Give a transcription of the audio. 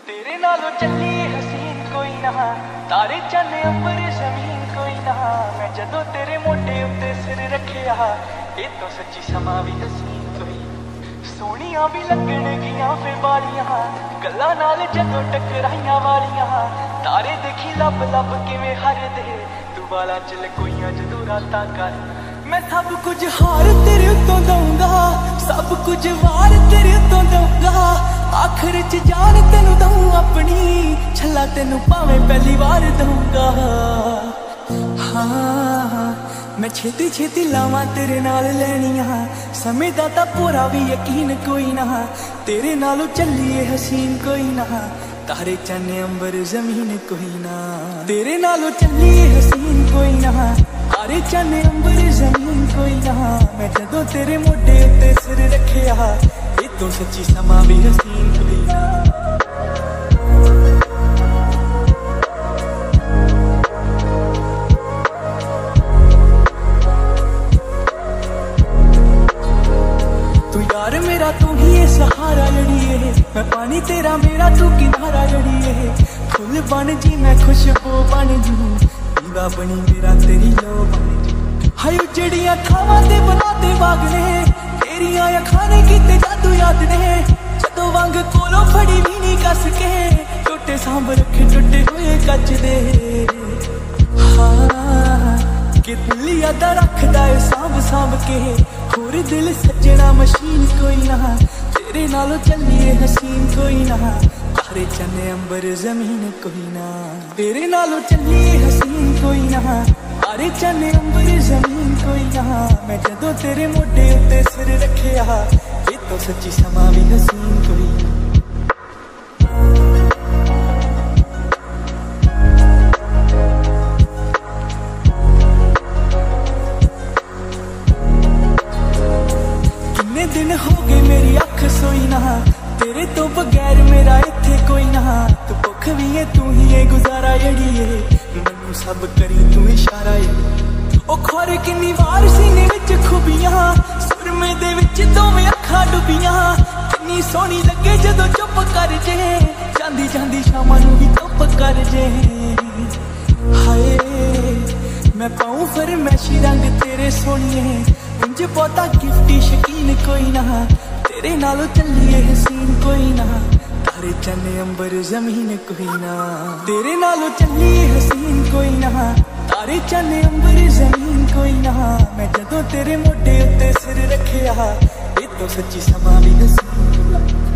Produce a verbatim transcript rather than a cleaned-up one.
तेरे नालों चली हसीन कोई ना, तारे चन्न अंबर जमीन कोई ना। मैं जदों तेरे मोटे उत्ते सिर रखिया, ये तो सच्ची समा भी हसीन कोई। सोहणियां भी लगणगियां फिर बालियां, गल्लां नाल जदों टकराइयां वालियां। तारे देखी लब लब किवें हरदे, तू वाला च लकोइयां जदों रातां कर। मैं सब कुछ हार तेरे उत्तों दूंगा, सब कुछ वार तेरे उत्तों दूंगा। आखिर च जान तेनू दूं अपनी, छला तेनू भावें पहली बार दूंगा। हाँ मैं छेती छेती लावां तेरे नाल लैनियां, समय दा तां पूरा भी यकीन कोई ना। तेरे नालों चलिए हसीन कोई ना, तारे चन्ने अंबर जमीन कोई ना। तेरे नालों चलिए हसीन कोई ना, तारे चन्ने अंबर जमीन कोई ना। मैं जदों तेरे मोढे उत्ते सिर रखिया, ये तो सच्ची समा भी हसीन कोई ना। तू यार मेरा तू ही है सहारा जड़िए, मैं पानी तेरा मेरा तू किनारा जड़िए। फुल बन जी मैं खुशबू बन जू, दीवा बनी मेरा तेरी लो बन जू। हाय उजड़ियां थावां ते बनाते बाग ने, तेरियां अखां ने कीते जादू याद ने। जदों वांग कोलों फड़ी भी नहीं कस के, टुटे सांभ रखे टुटे हुए कच दे। हाँ कि दिल यादा रखदा है सांभ सांभ के, होर दिल सजना मशीन कोई ना। तेरे नालों चलिए हसीन कोई ना, तारे चन्ने अंबर जमीन कोई ना। तेरे नालों चलिए हसीन कोई ना, तारे चन्ने अंबर जमीन कोई ना। मैं जदों तेरे मोढे उत्ते सिर रखिया, ये तो सच्ची समा भी हसीन कोई ना। कितने दिन हो गए मेरी अख सोई ना, तेरे तो बगैर मेरा इत्थे कोई ना। तू भुख भी है तू ही है गुजारा जड़िए, मैनू सब करी तू इशारा जड़ी। ओ खोर किन्नी वार सीने विच खुबियां, सुरमे दे विच दोवें अखां डुबियां। किन्नी सोहनी लगे जदों चुप कर जे, जांदी जांदी शामां नूं भी चुप कर जे। हाय मैं पाऊं फरमैशी रंग तेरे सोहणिए, उंज बहुता गिफ्टी शकीन कोई ना। तेरे नालों चलिए हसीन कोई ना, तारे चन्ने अंबर जमीन कोई ना। तेरे नालों चलिए हसीन कोई ना, तारे चन्ने अंबर जमीन कोई ना। मैं जदों तेरे मोढे उत्ते सिर रखिया, ये तो सच्ची समा भी हसीन कोई ना।